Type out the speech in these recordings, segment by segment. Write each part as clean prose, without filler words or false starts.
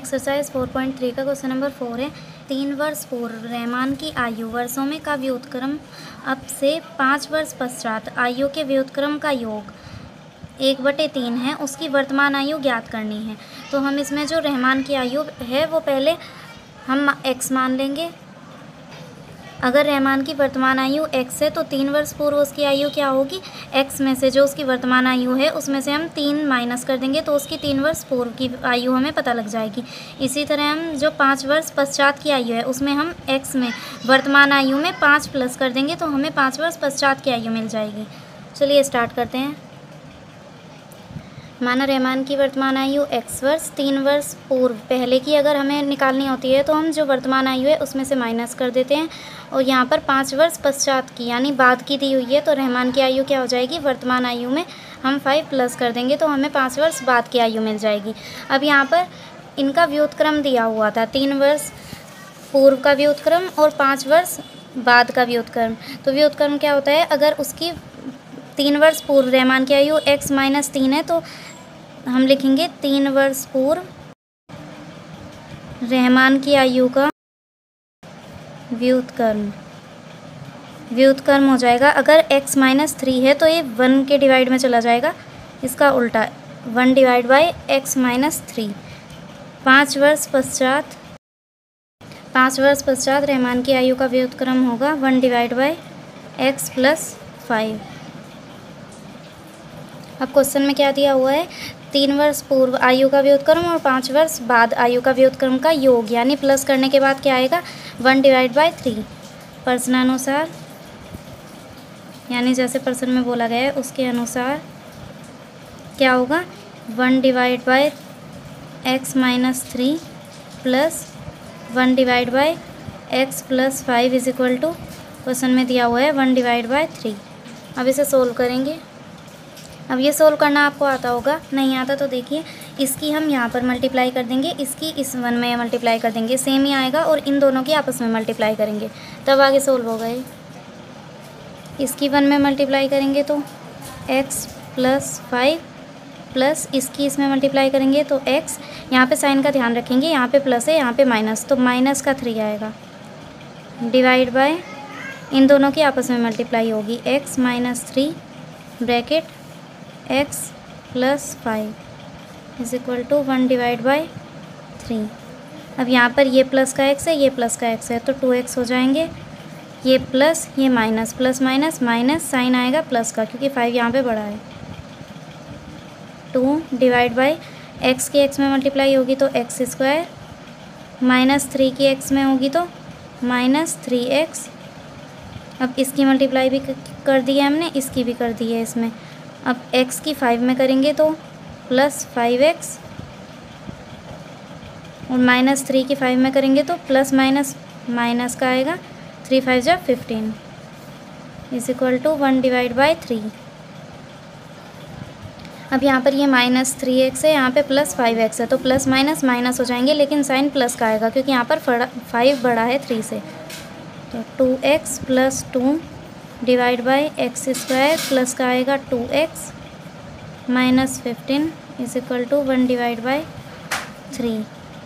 Exercise 4.3 का question number 4 है। 3 वर्ष पूर्व रहमान की आयु वर्षों में का व्युत्क्रम अब से 5 वर्ष पश्चात आयु के व्युत्क्रम का योग 1/3 है, उसकी वर्तमान आयु ज्ञात करनी है। तो हम इसमें जो रहमान की आयु है वो पहले हम x मान लेंगे। अगर रहमान की वर्तमान आयु x है तो 3 वर्ष पूर्व उसकी आयु क्या होगी, x में से जो उसकी वर्तमान आयु है उसमें से हम 3 माइनस कर देंगे तो उसकी 3 वर्ष पूर्व की आयु हमें पता लग जाएगी। इसी तरह हम जो 5 वर्ष पश्चात की आयु है उसमें हम x में वर्तमान आयु में 5 प्लस कर देंगे तो हमें 5 वर्ष पश्चात की आयु मिल जाएगी। चलिए स्टार्ट करते हैं। माना रहमान की वर्तमान आयु x वर्ष 3 वर्ष पूर्व पहले की अगर हमें निकालनी होती है तो हम जो वर्तमान आयु है उसमें से माइनस कर देते हैं और यहाँ पर 5 वर्ष पश्चात की यानी बाद की दी हुई है तो रहमान की आयु क्या हो जाएगी, वर्तमान आयु में हम 5 प्लस कर देंगे तो हमें 5 वर्ष बाद की आयु मिल जाएगी। अब यहाँ पर इनका व्युत्क्रम दिया हुआ था 3 वर्ष पूर्व का व्युत्क्रम और 5 वर्ष बाद का व्युत्क्रम। तो व्युत्क्रम क्या होता है, अगर उसकी 3 वर्ष पूर्व रहमान की आयु x - 3 है तो हम लिखेंगे 3 वर्ष पूर्व रहमान की आयु का व्युत्क्रम हो जाएगा। अगर x - 3 है तो ये 1 के डिवाइड में चला जाएगा, इसका उल्टा 1 डिवाइड बाई x - 3। 5 वर्ष पश्चात रहमान की आयु का व्युत्क्रम होगा 1 डिवाइड बाई x + 5। अब क्वेश्चन में क्या दिया हुआ है, 3 वर्ष पूर्व आयु का व्युत्क्रम और 5 वर्ष बाद आयु का व्युत्क्रम का योग यानी प्लस करने के बाद क्या आएगा 1 डिवाइड बाई 3। प्रश्नानुसार यानी जैसे प्रश्न में बोला गया है उसके अनुसार क्या होगा 1 divide by x - 3 plus 1 divide by x + 5 is equal to question में दिया हुआ है 1 डिवाइड बाई 3। अब इसे सोल्व करेंगे। अब ये सोल्व करना आपको आता होगा, नहीं आता तो देखिए इसकी हम यहाँ पर मल्टीप्लाई कर देंगे, इसकी इस 1 में मल्टीप्लाई कर देंगे, सेम ही आएगा और इन दोनों की आपस में मल्टीप्लाई करेंगे तब आगे सोल्व होगा ये। इसकी 1 में मल्टीप्लाई करेंगे तो x + 5 प्लस इसकी इसमें मल्टीप्लाई करेंगे तो x, यहाँ पे साइन का ध्यान रखेंगे, यहाँ पे प्लस है यहाँ पे माइनस तो माइनस का 3 आएगा डिवाइड बाय इन दोनों की आपस में मल्टीप्लाई होगी x - 3 bracket x + 5 is equal to 1 divide by 3। अब यहाँ पर ये प्लस का x है, ये प्लस का x है तो 2x हो जाएंगे, ये प्लस ये minus, plus minus minus sign आएगा प्लस का क्योंकि 5 यहाँ पे बड़ा है। 2 डिवाइड बाई x की x में मल्टीप्लाई होगी तो x² -3 की x में होगी तो -3x। अब इसकी मल्टीप्लाई भी कर दी है हमने, इसकी भी कर दी है इसमें। अब x की 5 में करेंगे तो प्लस 5x और -3 की 5 में करेंगे तो प्लस माइनस माइनस का आएगा 3 × 5 = 15 is equal to 1 divide by 3। अब यहाँ पर ये -3x है, यहाँ पे प्लस 5x है तो प्लस माइनस माइनस हो जाएंगे लेकिन साइन प्लस का आएगा क्योंकि यहाँ पर 5 बड़ा है 3 से। तो 2x + 2 divide by x² plus का आएगा 2x - 15 is equal to 1 divide by 3।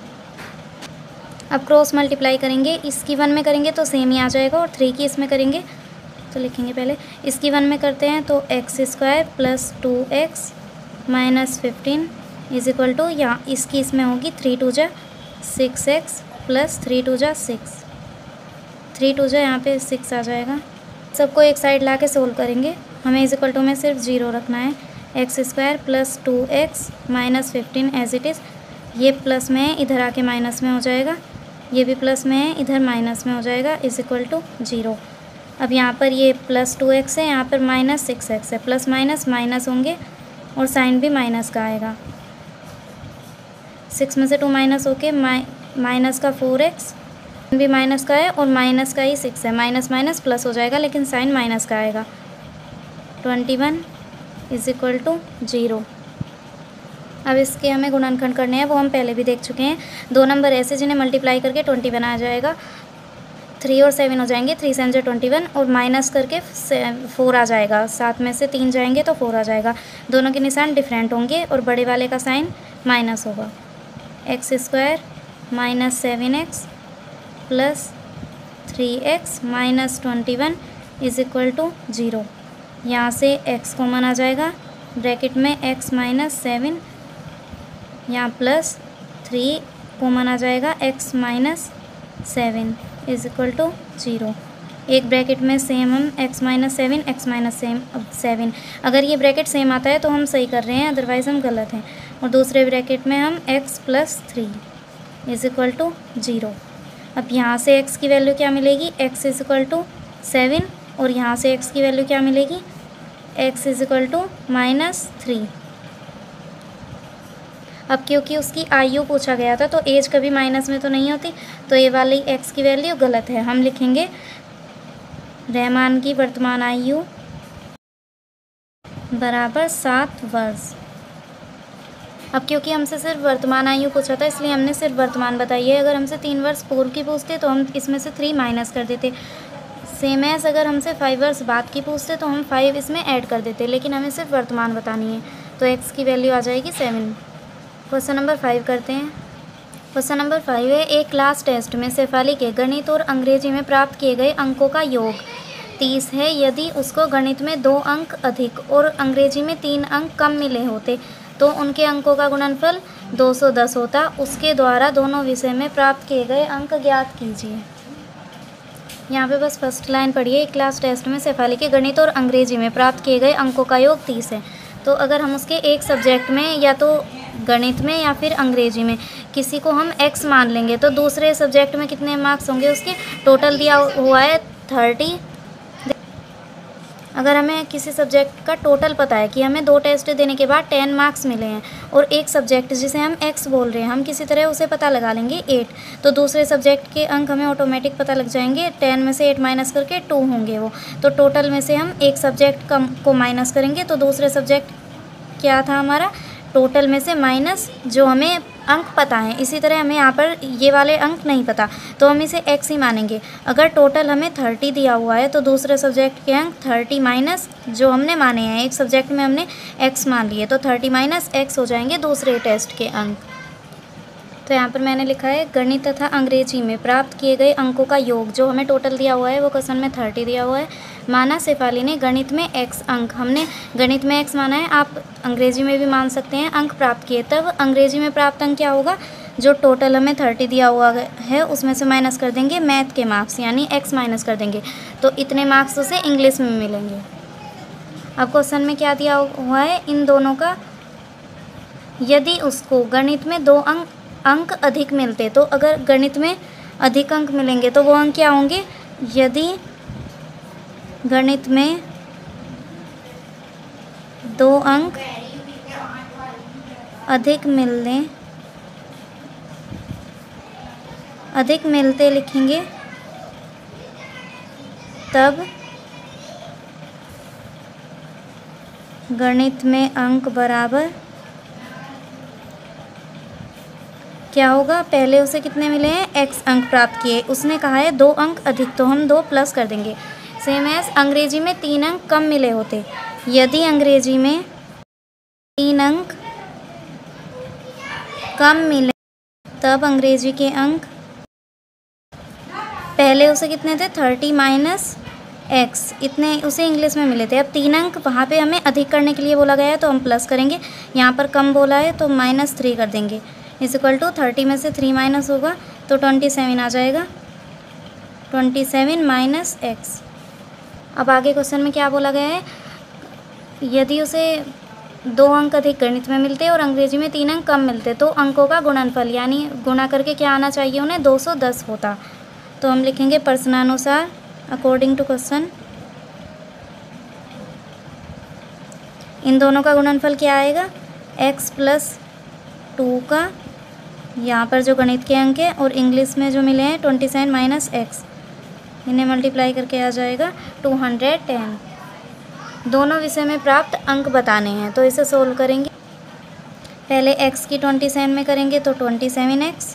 अब क्रॉस मल्टीप्लाई करेंगे, इसकी 1 में करेंगे तो सेम ही आ जाएगा और 3 की इसमें करेंगे तो लिखेंगे पहले इसकी 1 में करते हैं तो x² + 2x - 15 is equal to यहाँ इसकी इसमें होगी 3 × 2 = 6x प्लस 3 × 2 = 6, 3 × 2 = यहाँ पे 6 आ जाएगा। सबको एक साइड ला के सोल्व करेंगे, हमें इज इक्वल टू में सिर्फ 0 रखना है। x² + 2x - 15 as it is, ये प्लस में है इधर आके माइनस में हो जाएगा, ये भी प्लस में है इधर माइनस में हो जाएगा इज इक्वल टू 0। अब यहाँ पर ये + 2x है, यहाँ पर -6x है, प्लस माइनस माइनस होंगे और साइन भी माइनस का आएगा। 6 में से 2 माइनस होके माइनस का 4x भी माइनस का है और माइनस का ही 6 है, माइनस माइनस प्लस हो जाएगा लेकिन साइन माइनस का आएगा। 21 इज इक्वल टू 0। अब इसके हमें गुणनखंड करने हैं, वो हम पहले भी देख चुके हैं। 2 नंबर ऐसे जिन्हें मल्टीप्लाई करके 21 आ जाएगा, 3 और 7 हो जाएंगे, 3 7 = 21 और माइनस करके 4 आ जाएगा, 7 में से 3 जाएंगे तो 4 आ जाएगा। दोनों के निशान डिफरेंट होंगे और बड़े वाले का साइन माइनस होगा। X square minus 7x plus 3x minus 21 is equal to 0। यहाँ से x कॉमन आ जाएगा, ब्रैकेट में x माइनस 7, यहाँ प्लस 3 कॉमन आ जाएगा, x minus 7 is equal to 0। एक ब्रैकेट में सेम हम x माइनस 7, x माइनस 7, अगर ये ब्रैकेट सेम आता है तो हम सही कर रहे हैं, अदरवाइज़ हम गलत हैं। और दूसरे ब्रैकेट में हम x plus 3 is equal to 0। अब यहाँ से x की वैल्यू क्या मिलेगी, x इज इक्वल टू 7, और यहाँ से x की वैल्यू क्या मिलेगी, x is equal to minus 3। अब क्योंकि उसकी आयु पूछा गया था तो एज कभी माइनस में तो नहीं होती, तो ये वाली x की वैल्यू गलत है। हम लिखेंगे रहमान की वर्तमान आयु बराबर 7 वर्ष। अब क्योंकि हमसे सिर्फ वर्तमान आयु पूछा था इसलिए हमने सिर्फ वर्तमान बताई है। अगर हमसे 3 वर्ष पूर्व की पूछते तो हम इसमें से 3 माइनस कर देते। सेम एज अगर हमसे 5 वर्ष बाद की पूछते तो हम 5 इसमें ऐड कर देते, लेकिन हमें सिर्फ वर्तमान बतानी है, तो x की वैल्यू आ जाएगी 7। क्वेश्चन नंबर 5 करते हैं। क्वेश्चन नंबर 5 है, एक क्लास टेस्ट में शेफाली के गणित और अंग्रेजी में प्राप्त किए गए अंकों का योग 30 है। यदि उसको गणित में 2 अंक अधिक और अंग्रेजी में 3 अंक कम मिले होते तो उनके अंकों का गुणनफल 210 होता। उसके द्वारा दोनों विषय में प्राप्त किए गए अंक ज्ञात कीजिए। यहाँ पे बस फर्स्ट लाइन पढ़िए, एक क्लास टेस्ट में शेफाली के गणित और अंग्रेजी में प्राप्त किए गए अंकों का योग 30 है। तो अगर हम उसके एक सब्जेक्ट में या तो गणित में या फिर अंग्रेजी में किसी को हम x मान लेंगे तो दूसरे सब्जेक्ट में कितने मार्क्स होंगे, उसके टोटल दिया हुआ है 30। अगर हमें किसी सब्जेक्ट का टोटल पता है कि हमें 2 टेस्ट देने के बाद 10 मार्क्स मिले हैं और एक सब्जेक्ट जिसे हम x बोल रहे हैं हम किसी तरह उसे पता लगा लेंगे 8, तो दूसरे सब्जेक्ट के अंक हमें ऑटोमेटिक पता लग जाएंगे। 10 में से 8 माइनस करके 2 होंगे वो, तो टोटल में से हम एक सब्जेक्ट को माइनस करेंगे तो दूसरे सब्जेक्ट क्या था हमारा, टोटल में से माइनस जो हमें अंक पता है। इसी तरह हमें यहाँ पर ये वाले अंक नहीं पता तो हम इसे x ही मानेंगे। अगर टोटल हमें 30 दिया हुआ है तो दूसरे सब्जेक्ट के अंक 30 माइनस जो हमने माने हैं, एक सब्जेक्ट में हमने x मान लिए तो 30 माइनस x हो जाएंगे दूसरे टेस्ट के अंक। तो यहाँ पर मैंने लिखा है गणित तथा अंग्रेजी में प्राप्त किए गए अंकों का योग, जो हमें टोटल दिया हुआ है वो क्वेश्चन में 30 दिया हुआ है। माना शेफाली ने गणित में x अंक, हमने गणित में x माना है, आप अंग्रेजी में भी मान सकते हैं, अंक प्राप्त किए। तब अंग्रेजी में प्राप्त अंक क्या होगा, जो टोटल हमें 30 दिया हुआ है उसमें से माइनस कर देंगे मैथ के मार्क्स, यानी x माइनस कर देंगे, तो इतने मार्क्स उसे इंग्लिश में मिलेंगे। अब क्वेश्चन में क्या दिया हुआ है, इन दोनों का यदि उसको गणित में 2 अंक अधिक मिलते, तो अगर गणित में अधिक अंक मिलेंगे तो वो अंक क्या होंगे, यदि गणित में 2 अंक अधिक मिलते लिखेंगे तब गणित में अंक बराबर क्या होगा, पहले उसे कितने मिले हैं, x अंक प्राप्त किए, उसने कहा है 2 अंक अधिक तो हम 2 प्लस कर देंगे। सेम एज अंग्रेजी में 3 अंक कम मिले होते, यदि अंग्रेजी में 3 अंक कम मिले तब अंग्रेजी के अंक पहले उसे कितने थे 30 माइनस x, इतने उसे इंग्लिश में मिले थे। अब 3 अंक वहाँ पे हमें अधिक करने के लिए बोला गया है तो हम प्लस करेंगे, यहाँ पर कम बोला है तो -3 कर देंगे, इज इक्वल टू 30 में से 3 माइनस होगा तो 27 आ जाएगा, 27 माइनस x। अब आगे क्वेश्चन में क्या बोला गया है, यदि उसे 2 अंक अधिक गणित में मिलते और अंग्रेजी में 3 अंक कम मिलते तो अंकों का गुणनफल यानी गुणा करके क्या आना चाहिए उन्हें 210 होता। तो हम लिखेंगे प्रश्नानुसार अकॉर्डिंग टू क्वेश्चन इन दोनों का गुणनफल क्या आएगा, x प्लस 2 का यहाँ पर जो गणित के अंक है और इंग्लिश में जो मिले हैं 27 माइनस x, इन्हें मल्टीप्लाई करके आ जाएगा 210। दोनों विषय में प्राप्त अंक बताने हैं तो इसे सोल्व करेंगे। पहले x की 27 में करेंगे तो 27x,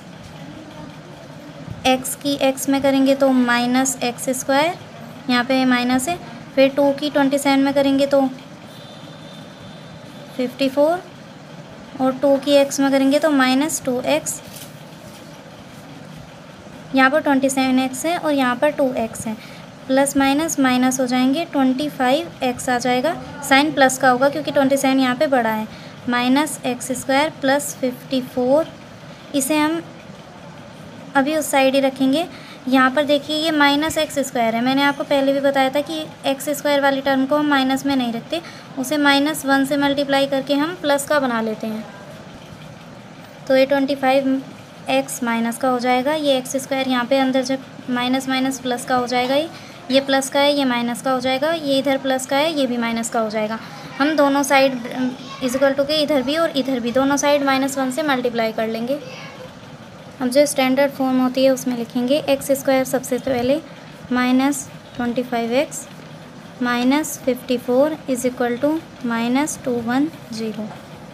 x की x में करेंगे तो माइनस एक्स स्क्वायर, यहाँ पे माइनस है, फिर 2 की 27 में करेंगे तो 54 और 2 की एक्स में करेंगे तो -2x। यहाँ पर 27x है और यहाँ पर 2x है, प्लस माइनस माइनस हो जाएंगे, 25x आ जाएगा। साइन प्लस का होगा क्योंकि 27 यहाँ पे बड़ा है। -x² प्लस 54, इसे हम अभी उस साइड ही रखेंगे। यहाँ पर देखिए ये -x² है। मैंने आपको पहले भी बताया था कि x² वाली टर्म को हम माइनस में नहीं रखते, उसे -1 से मल्टीप्लाई करके हम प्लस का बना लेते हैं। तो ये 25x माइनस का हो जाएगा। ये x² यहाँ पे अंदर जब माइनस माइनस प्लस का हो जाएगा, ये प्लस का है, ये माइनस का हो जाएगा, ये इधर प्लस का है, ये भी माइनस का हो जाएगा। हम दोनों साइड इक्वल टू के इधर भी और इधर भी दोनों साइड -1 से मल्टीप्लाई कर लेंगे। अब जो स्टैंडर्ड फॉर्म होती है उसमें लिखेंगे x² सबसे पहले -25x -54 is equal to -210।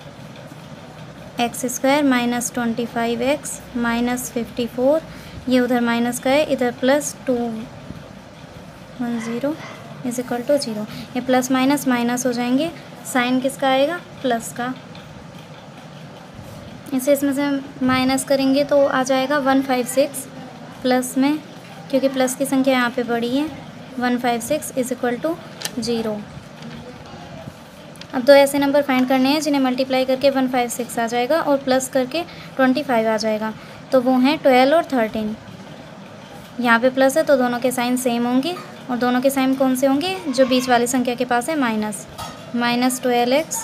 x² -25x -54, ये उधर माइनस का है, इधर प्लस 210 इज इक्वल टू 0। ये प्लस माइनस माइनस हो जाएंगे, साइन किसका आएगा? प्लस का। इसे इसमें से माइनस करेंगे तो आ जाएगा 156 प्लस में, क्योंकि प्लस की संख्या यहाँ पे बड़ी है। 156 इज इक्वल टू 0। अब दो ऐसे नंबर फाइंड करने हैं जिन्हें मल्टीप्लाई करके 156 आ जाएगा और प्लस करके 25 आ जाएगा। तो वो हैं 12 और 13। यहाँ पे प्लस है तो दोनों के साइन सेम होंगे, और दोनों के साइन कौन से होंगे? जो बीच वाली संख्या के पास है, minus. -12x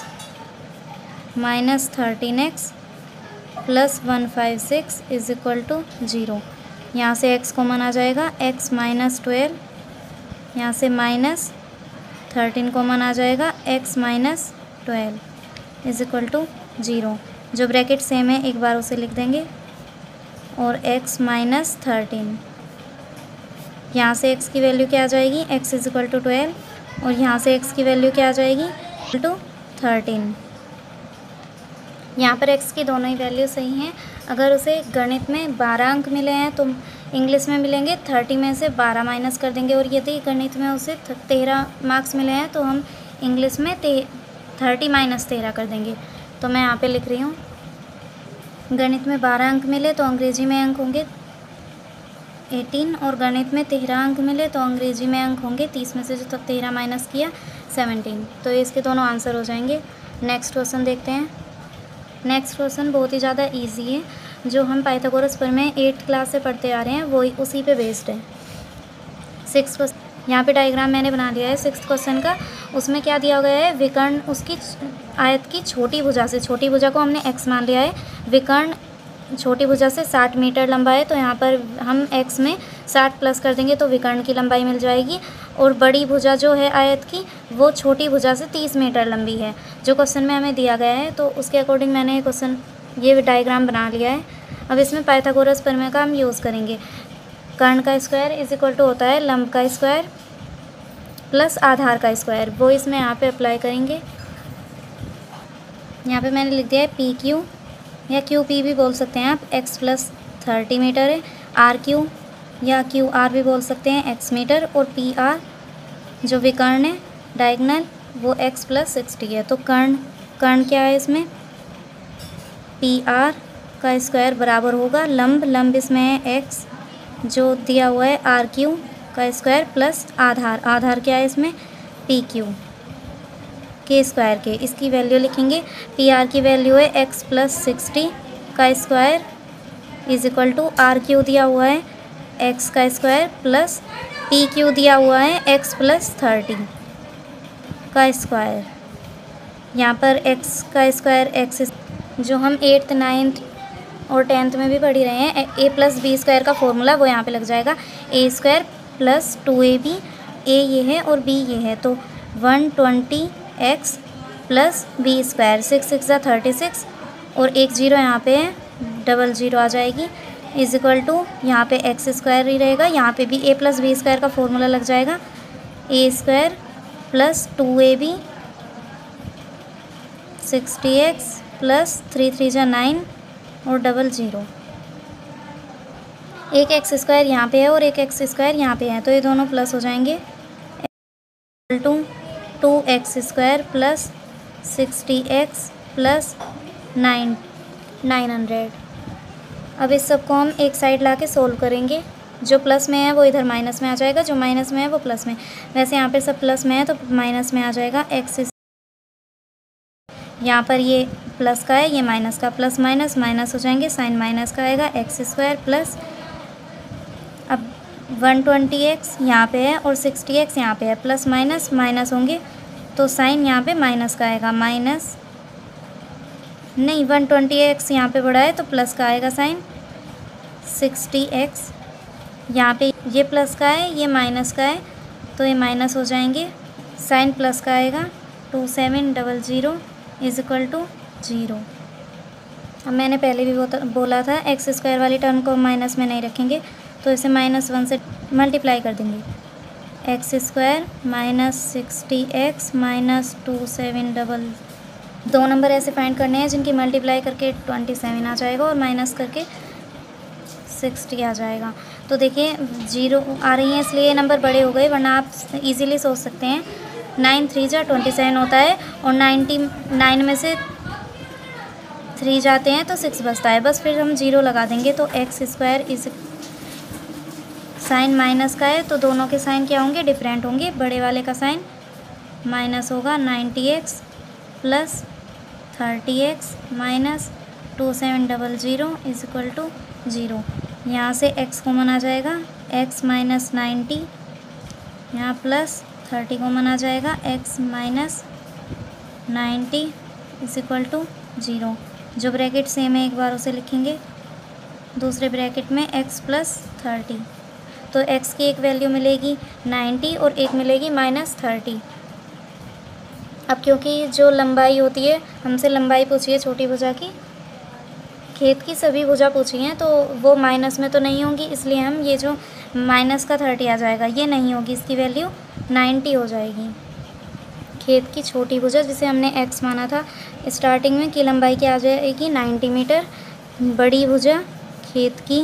-13x plus 156 is equal to 0। यहाँ से x कॉमन आ जाएगा, x -12, यहाँ से -13 कॉमन आ जाएगा, x -12 इज इक्वल टू 0। जो ब्रैकेट सेम है एक बार उसे लिख देंगे, और x -13, यहाँ से x की वैल्यू क्या आ जाएगी? x इज इक्वल टू 12, और यहाँ से x की वैल्यू क्या आ जाएगी? Equal to 13। यहाँ पर x की दोनों ही वैल्यू सही हैं। अगर उसे गणित में 12 अंक मिले हैं तो इंग्लिश में मिलेंगे 30 में से 12 माइनस कर देंगे, और यदि गणित में उसे 13 मार्क्स मिले हैं तो हम इंग्लिश में 30 - 13 कर देंगे। तो मैं यहाँ पे लिख रही हूँ, गणित में 12 अंक मिले तो अंग्रेजी में अंक होंगे 18, और गणित में 13 अंक मिले तो अंग्रेजी में अंक होंगे 30 में से जो 13 माइनस किया 17। तो इसके दोनों आंसर हो जाएंगे। नेक्स्ट क्वेश्चन देखते हैं। नेक्स्ट क्वेश्चन बहुत ही ज़्यादा इजी है, जो हम पाइथागोरस प्रमेय 8th क्लास से पढ़ते आ रहे हैं, वही उसी पे बेस्ड है। 6th क्वेश्चन, यहाँ पे डायग्राम मैंने बना दिया है 6th क्वेश्चन का। उसमें क्या दिया गया है? विकर्ण उसकी आयत की छोटी भुजा से, छोटी भुजा को हमने x मान लिया है, विकर्ण छोटी भुजा से 60 मीटर लंबा है, तो यहाँ पर हम x में 60 प्लस कर देंगे तो विकर्ण की लंबाई मिल जाएगी। और बड़ी भुजा जो है आयत की, वो छोटी भुजा से 30 मीटर लंबी है, जो क्वेश्चन में हमें दिया गया है। तो उसके अकॉर्डिंग मैंने ये डायग्राम बना लिया है। अब इसमें पाइथागोरस प्रमेय का हम यूज़ करेंगे। कर्ण का स्क्वायर इज इक्वल टू होता है लंब का स्क्वायर प्लस आधार का स्क्वायर, वो इसमें यहाँ पे अप्लाई करेंगे। यहाँ पे मैंने लिख दिया है PQ, या QP भी बोल सकते हैं आप, x + 30 मीटर है। RQ या QR भी बोल सकते हैं, x मीटर। और PR जो विकर्ण है डायगोनल, वो x + 60 है। तो कर्ण क्या है इसमें? PR का स्क्वायर बराबर होगा लंब इसमें है x, जो दिया हुआ है RQ का स्क्वायर प्लस आधार क्या है इसमें? PQ के स्क्वायर के। इसकी वैल्यू लिखेंगे। PR की वैल्यू है x + 60 का square is equal to RQ दिया हुआ है x का स्क्वायर प्लस PQ दिया हुआ है x + 30 का स्क्वायर। यहाँ पर x का स्क्वायर x, जो हम 8th 9th और 10th में भी पढ़ ही रहे हैं, a + b² का फॉर्मूला वो यहाँ पे लग जाएगा। a² + 2ab, a ये है और b ये है, तो 120x + b², 6 6 = 36, और एक 0 यहाँ पे है, 00 आ जाएगी, इज इक्वल टू यहाँ पे x² ही रहेगा, यहाँ पे भी a + b² का फॉर्मूला लग जाएगा। a² + 2ab 60x + 3 3 = 9 और 00। एक x² यहाँ पे है और एक x² यहाँ पे है, तो ये दोनों प्लस हो जाएंगे। Equal to 2x² + 60x + 900। अब इस सब को हम एक साइड ला के सोल्व करेंगे। जो प्लस में है वो इधर माइनस में आ जाएगा, जो माइनस में है वो प्लस में। वैसे यहाँ पे सब प्लस में है तो माइनस में आ जाएगा एक्स। यहाँ पर ये प्लस का है, ये माइनस का, प्लस माइनस माइनस हो जाएंगे, साइन माइनस का आएगा एक्स स्क्वायर प्लस, अब 120x यहाँ पे है और 60x यहाँ पे है, प्लस माइनस माइनस होंगे तो साइन यहाँ पे माइनस का आएगा, माइनस नहीं 120x यहाँ पे बढ़ा है तो प्लस का आएगा साइन, 60x यहाँ पे ये प्लस का है ये माइनस का है तो ये माइनस हो जाएंगे, साइन प्लस का आएगा 2700 इज इक्वल टू 0। अब मैंने पहले भी बोला था एक्स स्क्वायर वाली टर्म को माइनस में नहीं रखेंगे तो इसे -1 से मल्टीप्लाई कर देंगे। X square minus 60x minus 2700, दो नंबर ऐसे फाइंड करने हैं जिनकी मल्टीप्लाई करके 27 आ जाएगा और माइनस करके 60 आ जाएगा। तो देखिए 0 आ रही है इसलिए ये नंबर बड़े हो गए, वरना आप इजीली सोच सकते हैं 9 3 जा 27 होता है और 99 में से 3 जाते हैं तो 6 बचता है, बस फिर हम 0 लगा देंगे। तो x square is sign minus का है तो दोनों के साइन क्या होंगे, डिफरेंट होंगे। बड़े वाले का साइन माइनस होगा 90x plus 30x minus 2700 is equal to 0। यहाँ से x कॉमन आ जाएगा, x माइनस 90, यहाँ प्लस 30 कॉमन आ जाएगा, x minus 90 is equal to 0। जो ब्रैकेट सेम है एक बार उसे लिखेंगे, दूसरे ब्रैकेट में x प्लस 30, तो x की एक वैल्यू मिलेगी 90 और एक मिलेगी -30। अब क्योंकि जो लंबाई होती है, हमसे लंबाई पूछी है छोटी भुजा की, खेत की सभी भुजा पूछी हैं तो वो माइनस में तो नहीं होंगी, इसलिए हम ये जो माइनस का 30 आ जाएगा ये नहीं होगी, इसकी वैल्यू 90 हो जाएगी। खेत की छोटी भुजा जिसे हमने x माना था स्टार्टिंग में, की लंबाई क्या आ जाएगी 90 मीटर। बड़ी भुजा, खेत की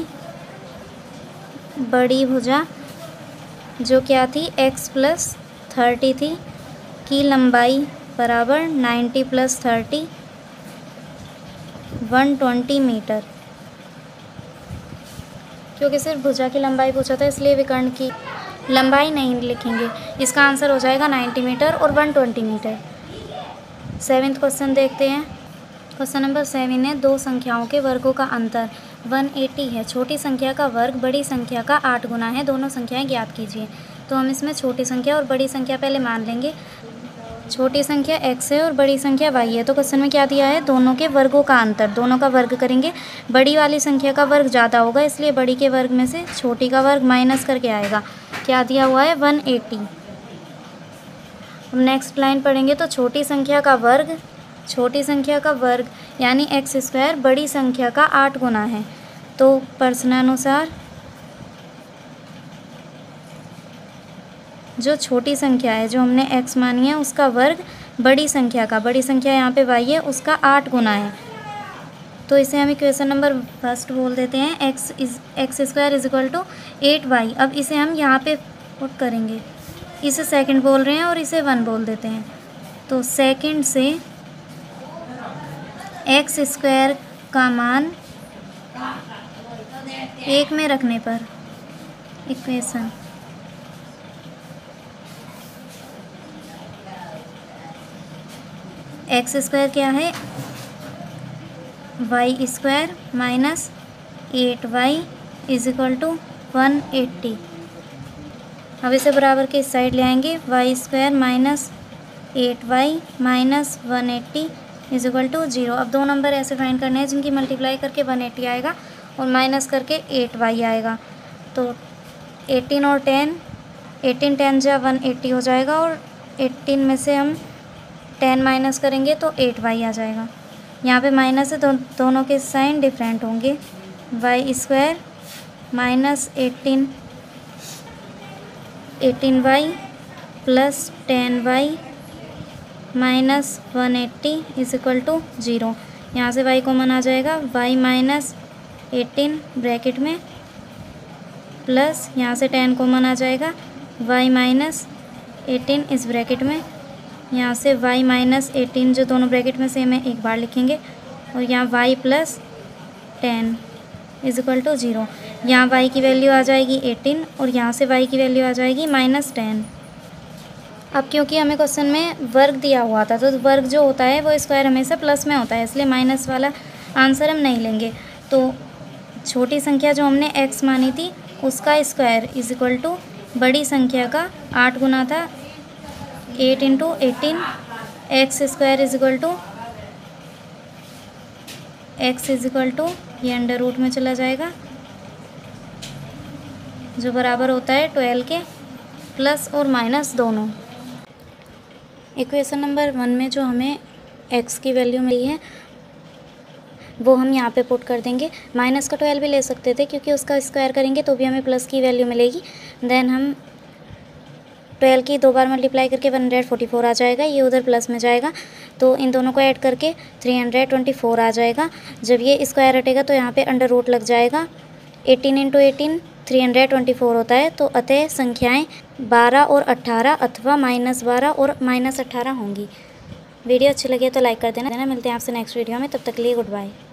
बड़ी भुजा जो क्या थी x प्लस 30 थी, की लंबाई बराबर 90 प्लस 30 120 मीटर। क्योंकि सिर्फ भुजा की लंबाई पूछा था इसलिए विकर्ण की लंबाई नहीं लिखेंगे, इसका आंसर हो जाएगा 90 मीटर और 120 मीटर। 7वां क्वेश्चन देखते हैं। क्वेश्चन नंबर 7 है, दो संख्याओं के वर्गों का अंतर 180 है। छोटी संख्या का वर्ग बड़ी संख्या का 8 गुना है, दोनों संख्याएं ज्ञात कीजिए। तो हम इसमें छोटी संख्या और बड़ी संख्या पहले मान लेंगे। छोटी संख्या x है और बड़ी संख्या y है। तो क्वेश्चन में क्या दिया है, दोनों के वर्गों का अंतर, दोनों का वर्ग करेंगे। बड़ी वाली संख्या का वर्ग ज़्यादा होगा इसलिए बड़ी के वर्ग में से छोटी का वर्ग माइनस करके आएगा। क्या दिया हुआ है 180। नेक्स्ट लाइन पढ़ेंगे तो छोटी संख्या का वर्ग यानी एक्स स्क्वायर बड़ी संख्या का 8 गुना है। तो प्रश्नानुसार जो छोटी संख्या है जो हमने x मानी है उसका वर्ग बड़ी संख्या यहाँ पे y है उसका 8 गुना है। तो इसे हम इक्वेशन नंबर 1 बोल देते हैं, x square is equal to 8y। अब इसे हम यहाँ पे पुट करेंगे, इसे सेकंड बोल रहे हैं और इसे 1 बोल देते हैं। तो सेकंड से एक्स स्क्वायर का मान 1 में रखने पर इक्वेशन एक्स स्क्वायर क्या है, y square minus 8y is equal to 180। अब इसे बराबर के इस साइड ले आएंगे, y square minus 8y minus 180 is equal to 0। अब दो नंबर ऐसे फाइंड करने हैं जिनकी मल्टीप्लाई करके 180 आएगा और माइनस करके 8y आएगा। तो 18 और 10, 18 10 जा 180 हो जाएगा और 18 में से हम 10 माइनस करेंगे तो 8y आ जाएगा। यहाँ पे माइनस है तो दोनों के साइन डिफरेंट होंगे। Y square minus 18y plus 10y minus 180 is equal to 0। यहाँ से y कॉमन आ जाएगा, y माइनस 18 ब्रैकेट में प्लस यहाँ से 10 कॉमन आ जाएगा, y माइनस 18 इस ब्रैकेट में, यहाँ से y माइनस 18 जो दोनों ब्रैकेट में सेम है एक बार लिखेंगे और यहाँ y plus 10 is equal to 0। यहाँ y की वैल्यू आ जाएगी 18 और यहाँ से y की वैल्यू आ जाएगी -10। अब क्योंकि हमें क्वेश्चन में वर्ग दिया हुआ था, तो वर्ग जो होता है वो स्क्वायर हमेशा प्लस में होता है, इसलिए माइनस वाला आंसर हम नहीं लेंगे। तो छोटी संख्या जो हमने x मानी थी उसका स्क्वायर इज इक्वल टू बड़ी संख्या का 8 गुना था 8 × 18 x square is equal to x is equal to ये अंडर रूट में चला जाएगा जो बराबर होता है 12 के, प्लस और माइनस दोनों। इक्वेशन नंबर 1 में जो हमें x की वैल्यू मिली है वो हम यहाँ पे पुट कर देंगे। माइनस का 12 भी ले सकते थे क्योंकि उसका स्क्वायर करेंगे तो भी हमें प्लस की वैल्यू मिलेगी। देन हम 12 की 2 बार मल्टीप्लाई करके 144 आ जाएगा, ये उधर प्लस में जाएगा तो इन दोनों को ऐड करके 324 आ जाएगा। जब ये स्क्वायर हटेगा तो यहाँ पे अंडर रूट लग जाएगा। 18 × 18 324 होता है, तो अतः संख्याएं 12 और 18 अथवा -12 और -18 होंगी। वीडियो अच्छी लगे तो लाइक कर देना। मिलते हैं आपसे नेक्स्ट वीडियो में, तब तक के लिए गुड बाय।